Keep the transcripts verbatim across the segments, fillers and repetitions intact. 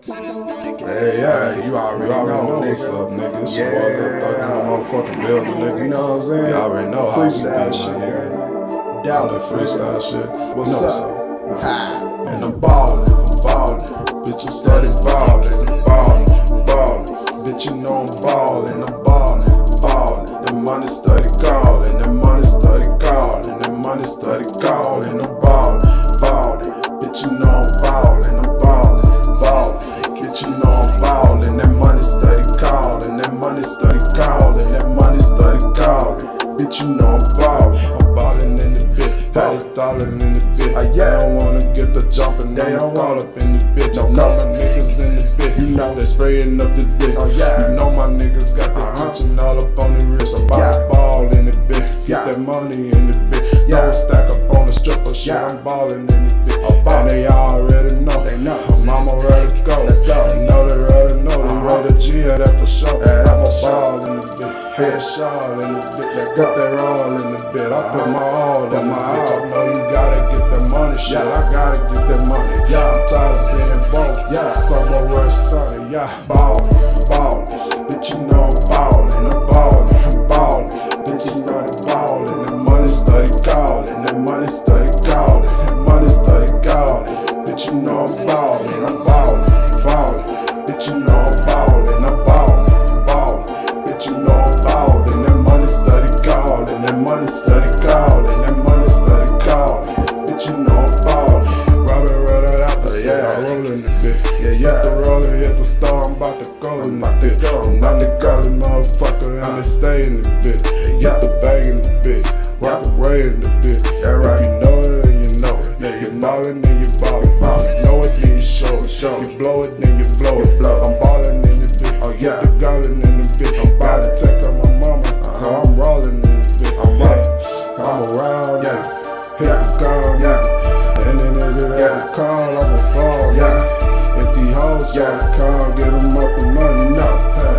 Hey, yeah, you already, you already know, know what's up, nigga. It's yeah, your boy, in the motherfucking building, nigga. You know what I'm saying? You already know how freestyle shit, nigga. Dallas freestyle shit. What's know up? What's up? And I'm ballin', ballin'. Bitch, you steady ballin', ballin', ballin'. Bitch, you know I'm ballin', I'm ballin', ballin'. That money steady callin', that money steady callin', that money steady callin'. I'm ballin', ballin'. Bitch, you know I'm ballin', I'm ballin', ballin'. Bitch, you know I'm ballin', that money steady callin', that money steady callin', that money steady callin'. Bitch, you know I'm ballin', I'm ballin' in the bit, had it thallin' in the bit. I yeah, don't wanna get the jumpin', they don't call up in the bitch. I'm callin' niggas in the bit, you know they sprayin' up the dick. Oh yeah, you know my niggas got the tension all up on the wrist. I'm about to ball in the bit, get that money in the bit. Yeah, stack up on the stripper shit, I'm ballin' in the bit. And they already know, they know, mama ready to go. They know they ready to know, they ready to G at the show. I'm a ball in the bit, headshot in the bit, they got their all in the bit. I put my all in my bitch. I know you gotta get that money, shit. I gotta get that money. Yeah, I'm tired of being broke. Yeah, somewhere where it's sunny. Yeah, ballin', ballin'. Bitch, you know I'm ballin', I'm ballin', I'm ballin'. Bitch, you started ballin', that money started callin', that money started callin', that money started callin'. Bitch, you know I'm ballin', I'm ballin', ballin'. Bitch, you know I'm ballin', I'm ballin', ballin'. Bitch, you know I'm ballin', that money started callin', that money started callin', that money started callin'. Bitch, you know I'm ballin'. Robin right out the yeah, I'm rollin' the bit. Yeah, yeah. The rollin', hit the star, I'm about to go in the bit. I'm not the golden motherfucker, and they stay in the bit. Get the bag in the bit, rock away in the bit. If you know it, then you know it. You ballin', then you ballin'. You know it, then you show it. You blow it, then you blow it. I'm ballin' in the bit. Oh yeah, the goblin in the bit. I'm about to take out my mama, so I'm rollin' in the bit. I'm right, I'm around, yeah. Hit the car, yeah. And then if it had a call, I'ma fall, yeah. If these hoes try to call, get them up the money, no.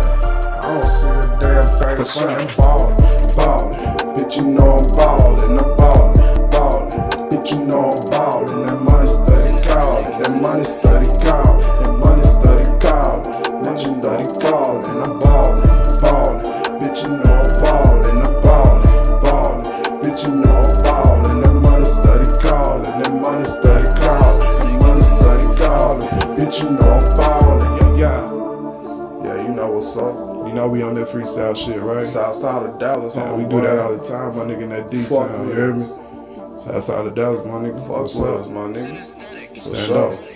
I don't see a damn thing, cause I'm ballin', ballin'. Bitch, you know I'm ballin', I'm ballin', ballin'. Bitch, you know I'm ballin', that money steady callin', that money steady callin', that money steady callin', bitch, you steady callin', I'm ballin', ballin'. Bitch, you know I'm ballin', I'm ballin', ballin'. Bitch, you know I'm ballin', that money steady callin', that money steady callin', that money steady callin'. Bitch, you know I'm ballin', yeah, yeah. Yeah, you know what's up. You know we on that freestyle shit, right? South side of Dallas, yeah, we do that all the time, my nigga, in that D-town, you hear me? South side of Dallas, my nigga. Fuck what's up, my nigga? Stand up.